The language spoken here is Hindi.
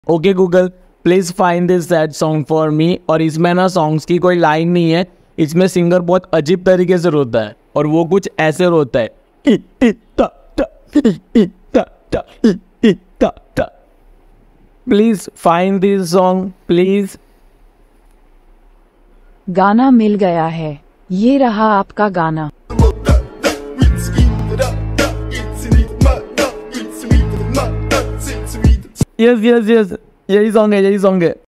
Okay Google please find this sad song for me. और इसमें ना सॉन्ग्स की कोई लाइन नहीं है, इसमें सिंगर बहुत अजीब तरीके से रोता है और वो कुछ ऐसे रोता है। Please find this song please. गाना मिल गया है, ये रहा आपका गाना। यस यस यस, यही सॉन्ग है, यही सॉन्ग है।